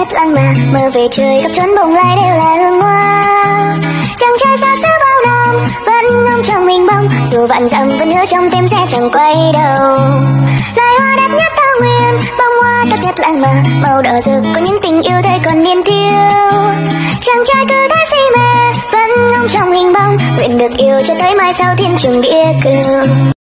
hết lãng mà mơ về trời khắp chốn bồng lai đều là hương hoa. Chàng trai xa xứ bao năm vẫn ngóng trong mình bóng, dù vạn dặm vẫn nhớ trong tim sẽ chẳng quay đầu. Loài hoa đẹp nhất thảo nguyên, bông hoa đẹp nhất lãng mà màu đỏ rực có những tình yêu thời còn niên thiếu. Chàng trai cứ thế si mê vẫn ngóng trong hình bóng, nguyện được yêu cho tới mai sau thiên trường địa cửu.